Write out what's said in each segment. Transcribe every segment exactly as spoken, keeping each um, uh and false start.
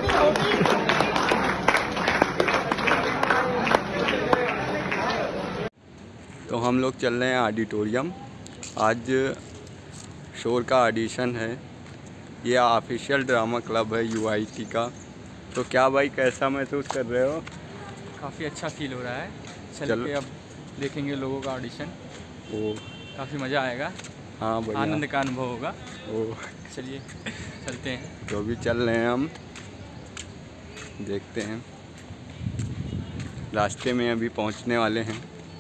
तो हम लोग चल रहे हैं ऑडिटोरियम। आज शोर का ऑडिशन है। ये ऑफिशियल ड्रामा क्लब है यूआईटी का। तो क्या भाई, कैसा महसूस कर रहे हो? काफ़ी अच्छा फील हो रहा है। चल के अब देखेंगे लोगों का ऑडिशन। ओ, काफ़ी मज़ा आएगा। हाँ भाई, आनंद का अनुभव होगा। ओ, चलिए चलते हैं। तो अभी चल रहे हैं हम, देखते हैं। रास्ते में अभी पहुंचने वाले हैं।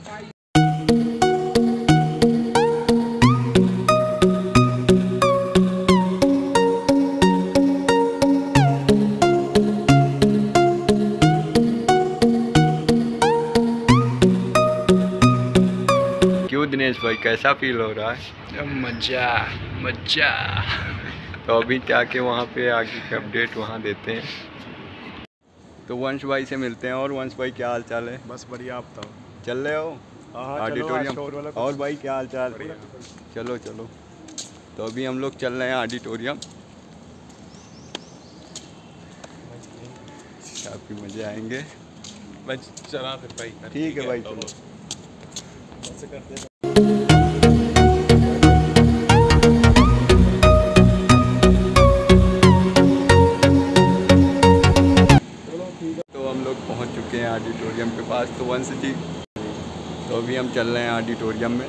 दिनेश भाई, कैसा फील हो रहा है? मज़ा मज़ा। तो अभी जाके वहाँ पे आगे की अपडेट वहाँ देते हैं। तो वंश भाई से मिलते हैं। और वंश भाई, क्या हाल चाल है? बस बढ़िया। आप बताओ, चल रहे हो ऑडिटोरियम? और भाई क्या हाल चाल? चलो चलो। तो अभी हम लोग चल रहे हैं ऑडिटोरियम। काफ़ी मज़े आएंगे। मैं चला फिर भाई। ठीक है भाई, चलो। करते हैं। तो हम लोग पहुंच चुके हैं ऑडिटोरियम के पास। तो वंश जी, तो अभी हम चल रहे हैं ऑडिटोरियम में।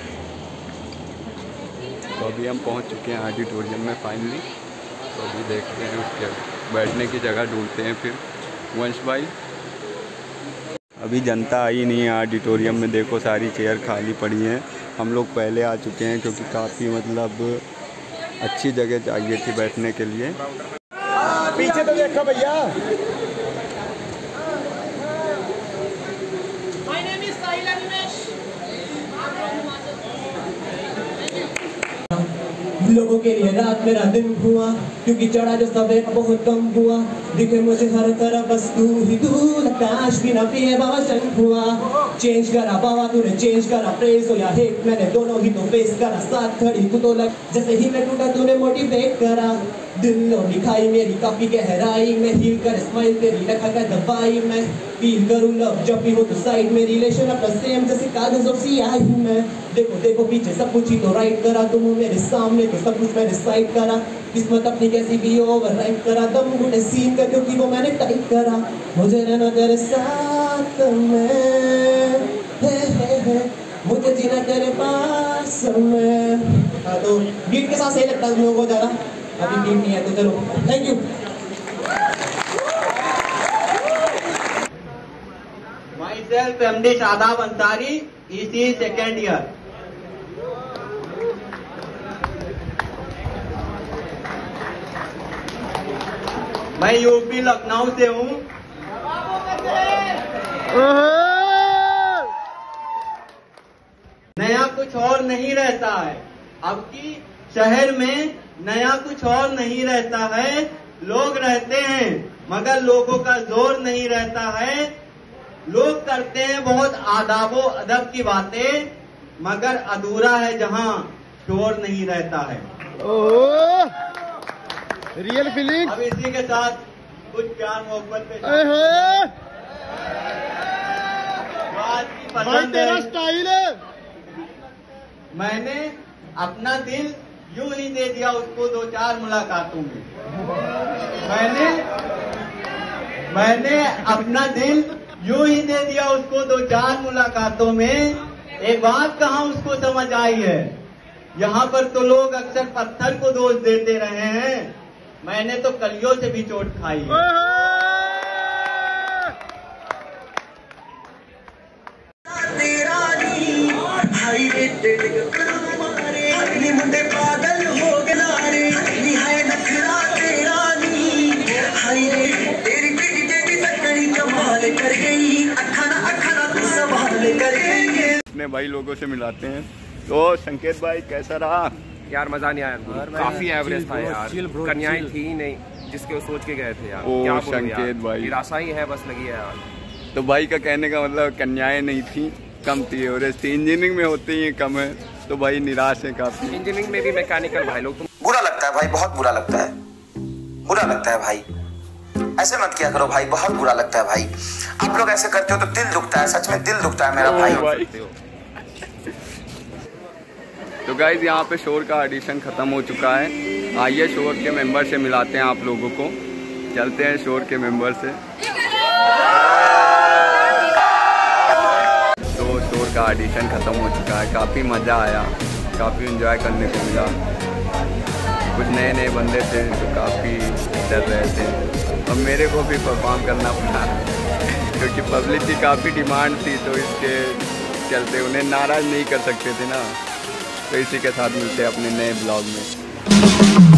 तो अभी हम पहुंच चुके हैं ऑडिटोरियम में फाइनली। तो अभी देखते हैं, उसके बैठने की जगह ढूंढते हैं फिर। वंश भाई, अभी जनता आई नहीं है ऑडिटोरियम में। देखो, सारी चेयर खाली पड़ी हैं। हम लोग पहले आ चुके हैं क्योंकि काफ़ी मतलब अच्छी जगह चाहिए थी बैठने के लिए। पीछे तो देखो भैया। लोगों के लिए रात मेरा दिन हुआ, क्योंकि चढ़ा जो सवेरा बहुत कम हुआ। दिखे मुझे हर तरफ बस तू ही तू, काश भी ना पिए बाबा शंख हुआ। चेंज करा बाबा तूने, चेंज करा प्रेस हो या हेट, मैंने दोनों ही तो फेस करा। साथ खड़ी तू तो लग जैसे ही मैं टूटा, तूने मोटिवेट करा। दिल और लिखाई मेरी काफी गहराई में, हील कर स्माइल तेरी रखा कर दवाई में। फील करूँ लव जब भी हो तो साइड में, रिलेशन अपना सेम जैसे कागज और सियाही में। देखो देखो पीछे सब कुछ ही तो राइट करा, तुम मेरे सामने तो सब कुछ मैंने साइड करा। किस्मत अपनी कैसी भी ओवर राइट करा, दम घुटे सीन का क्योंकि वो मैंने टाइप करा। मुझे रहना तेरे साथ में, हे हे हे, मुझे जीना तेरे पास में। हाँ, तो बीट के साथ सही लगता है लोगों को ज़्यादा। अभी बीट नहीं है तो चलो, thank you. Myself M D Shadab Ansari, E C second year. मैं यूपी लखनऊ से हूँ। नया कुछ और नहीं रहता है अब की शहर में, नया कुछ और नहीं रहता है। लोग रहते हैं मगर लोगों का जोर नहीं रहता है। लोग करते हैं बहुत आदाबो अदब की बातें, मगर अधूरा है जहां शोर नहीं रहता है। Oh, real feeling. अब इसी के साथ कुछ प्यार मोहब्बत पे बात की पसंद तेरा है। स्टाइल है। मैंने अपना दिल यूं ही दे दिया उसको दो चार मुलाकातों में। मैंने मैंने अपना दिल यूं ही दे दिया उसको दो चार मुलाकातों में। एक बात कहाँ उसको समझ आई है, यहाँ पर तो लोग अक्सर पत्थर को दोष देते रहे हैं, मैंने तो कलियों से भी चोट खाई है। मुंडे पागल हो गया रे, निहाय नखरा तेरा नी। हाय रे तेरी बेटी तेरी सकरी कमाल कर गई, अखाना अखाना तू सवाल कर गई। अपने भाई लोगों से मिलाते हैं। तो संकेत भाई, कैसा रहा? यार मजा नहीं आया, काफी एवरेज था यार। कन्याएं थी ही नहीं जिसके वो सोच के गए थे यार। ओ, क्या संकेत भाई, निराशा ही है बस लगी है यार। तो भाई का कहने का मतलब कन्याएं नहीं थी, कम थी एवरेज थी। इंजीनियरिंग में होती ही कम है, तो भाई निराश है काफी। इंजीनियरिंग में भी मैकेनिकल भाई लोग, तुम बुरा लगता है भाई, बहुत बुरा लगता है, बुरा लगता है भाई। ऐसे मत किया करो भाई, बहुत बुरा लगता है भाई। आप लोग ऐसे करते हो तो दिल दुखता है, सच में दिल दुखता है मेरा भाई, भाई। तो गाइज यहाँ पे शोर का ऑडिशन खत्म हो चुका है। आइए शोर के मेंबर से मिलाते हैं आप लोगों को। चलते हैं शोर के मेंबर से। तो शोर का ऑडिशन खत्म हो चुका है, काफ़ी मज़ा आया, काफ़ी एंजॉय करने को मिला। कुछ नए नए बंदे थे जो काफ़ी डर रहे थे और मेरे को भी परफॉर्म करना पड़ा क्योंकि पब्लिक की काफ़ी डिमांड थी, तो इसके चलते उन्हें नाराज़ नहीं कर सकते थे ना। तो इसी के साथ मिलते हैं अपने नए ब्लॉग में।